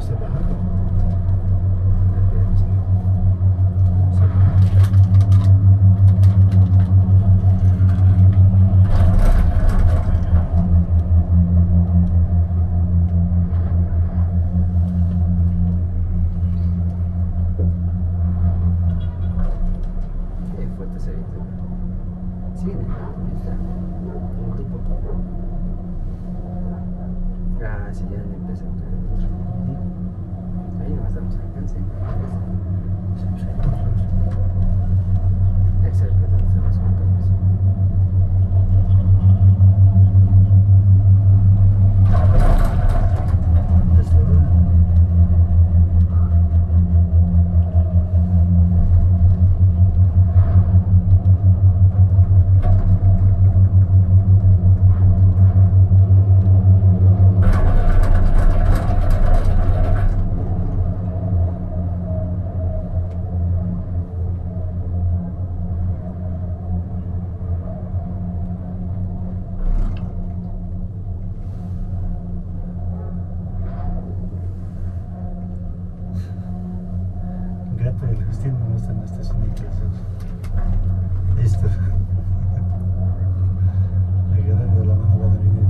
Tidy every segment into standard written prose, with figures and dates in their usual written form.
está bajando. No están estas únicas. Esto. Agarrando de la mano van a venir.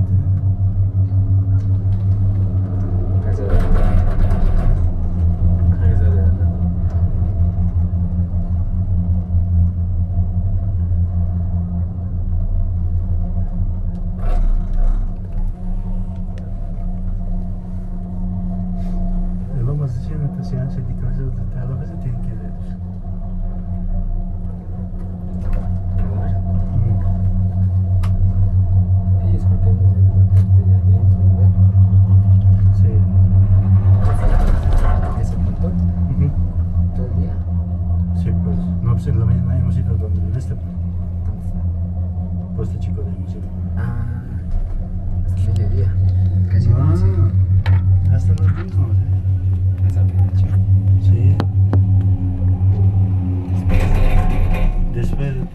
Vamos diciendo que se hace de cosas de tal vez se tienen que ver. Y escuchando de la parte de adentro, ¿no? Sí. ¿Ese punto? ¿Todo el día? Sí, pues no, pues en la mañana hemos ido donde en este. Pues este chico de hemos ido. Ah, hasta mediodía. Casi hasta los mismos, hasta mediodía. Sí. Después de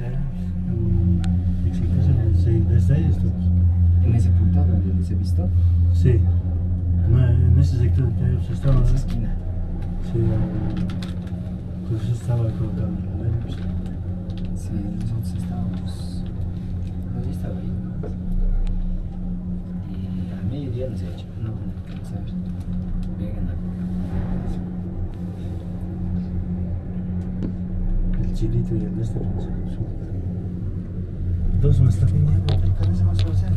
sí, desde ahí estuvimos. ¿En ese punto donde les he visto? Sí. No, en ese sector de Teos estaba. En esa esquina. Sí, pues estaba colocado en la luz. Sí, nosotros estábamos. No, yo estaba ahí. Y a mediodía nos he hecho. No, vamos a ver. Vengan a el chilito y el de este. Dos me están viniendo, ¿qué se va a hacer?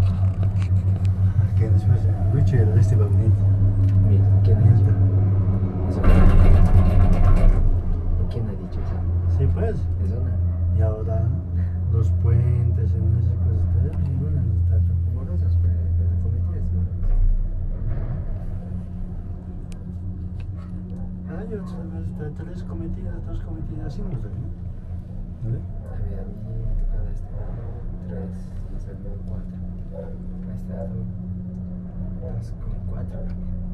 Que después el Lucho y el de este va a venir. Mira, ¿quién ha dicho? Eso no. ¿Quién ha dicho eso? Sí, pues. Eso no. Y ahora los puentes en esas cosas. Y bueno, no tanto. Morosas, pues, las comités, Hay otras, tres cometidas, dos cometidas, así no sé, ¿no? ¿Vale? A ver, a mí me tocaba tres, y salió cuatro. Ha estado 2,4.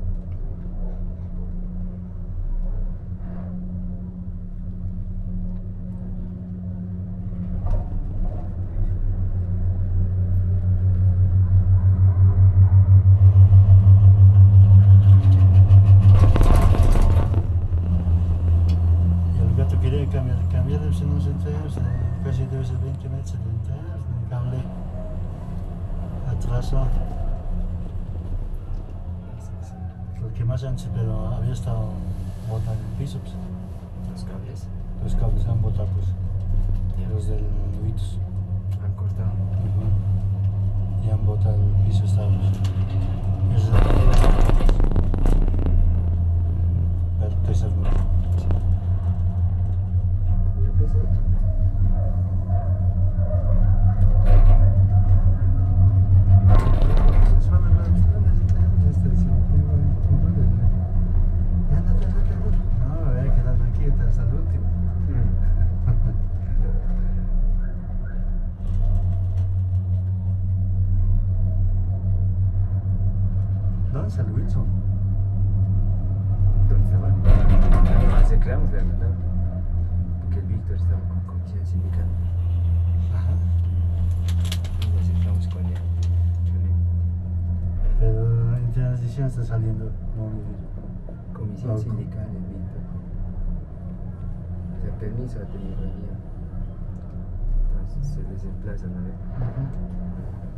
Cambiar debe ser unos entrenos, casi debe ser 20 metros de entrenos, el cable atrasado. El que más antes, pero había estado botado en el piso. Pues. ¿Los cables? Los cables han botado, pues. Los del Vitus. Han cortado. Y han botado el piso, estábamos. Pero estoy seguro. ¿Dónde está el Wilson? ¿Dónde estaba? No, se creamos de la porque el Víctor estaba con comisión sindical. Ajá. Y nos entramos con él. Pero en transición está saliendo. No, comisión Ok. sindical, Víctor. O sea, permiso ha tenido ya. Entonces se les emplazan a ver. Ujú.